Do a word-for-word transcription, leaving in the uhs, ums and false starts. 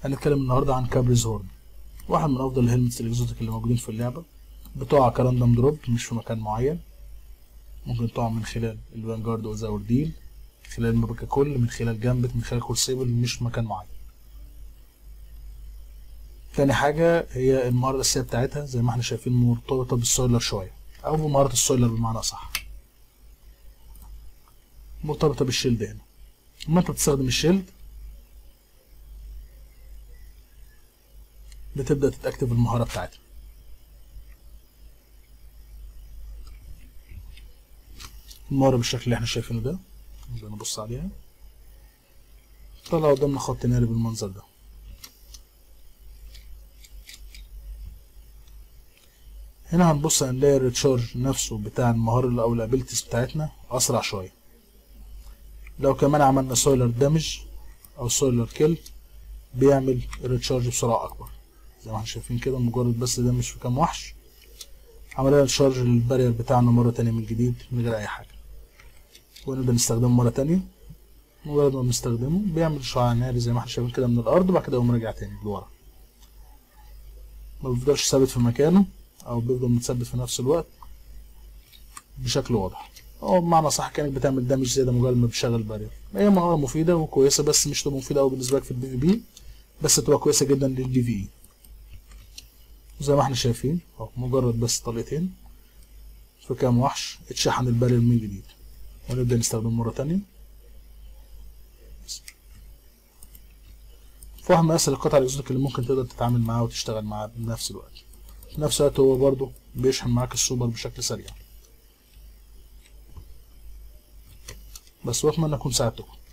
هنتكلم النهارده عن كابريز هورن، واحد من افضل الهيلمتس الاكزوتيك اللي موجودين في اللعبه. بتقع كراندوم دروب مش في مكان معين، ممكن تقع من خلال الفانجارد او زاورديل، من خلال المابا ككل، من خلال جامبت، من خلال كورسيبل، مش في مكان معين. تاني حاجه هي المهاره الاساسيه بتاعتها زي ما احنا شايفين مرتبطه بالسويلر شويه، او بمهاره السويلر بمعنى اصح، مرتبطه بالشيلد. هنا لما انت بتستخدم الشيلد بتبدأ تتأكتف المهارة بتاعتها. المهارة بالشكل اللي احنا شايفينه ده، نبدأ نبص عليها، طلع قدامنا خط ناري بالمنظر ده. هنا هنبص هنلاقي الريتشارج نفسه بتاع المهارة أو الابيلتيز بتاعتنا أسرع شوية. لو كمان عملنا سويلر دامج أو سويلر كيل بيعمل الريتشارج بسرعة أكبر. زي ما احنا شايفين كده، مجرد بس دامج في كام وحش عملنا الشارج للبارير بتاعنا مرة تانية من جديد من غير أي حاجة، ونبدأ نستخدمه مرة تانية. مجرد ما بنستخدمه بيعمل شعاع ناري زي ما احنا شايفين كده من الأرض، وبعد كده يقوم راجع تاني لورا، ما بيفضلش ثابت في مكانه أو بيفضل متثبت في نفس الوقت بشكل واضح. أو بمعنى صح كأنك بتعمل دامج زيادة مجرد ما بتشغل بارير. هي مهارة مفيدة وكويسة، بس مش تبقى مفيدة أوي بالنسبة لك في البي في بي، بس تبقى كويسة جدا للبي في إي. زي ما احنا شايفين أهو، مجرد بس طلقتين في كام وحش اتشحن البارير من جديد، ونبدأ نستخدمه مرة تانية. فواحد من أسهل القطع الإكزوتيك اللي ممكن تقدر تتعامل معاه وتشتغل معاه بنفس الوقت. في نفس الوقت هو برضه بيشحن معاك السوبر بشكل سريع. بس وأتمنى أكون ساعدتكم.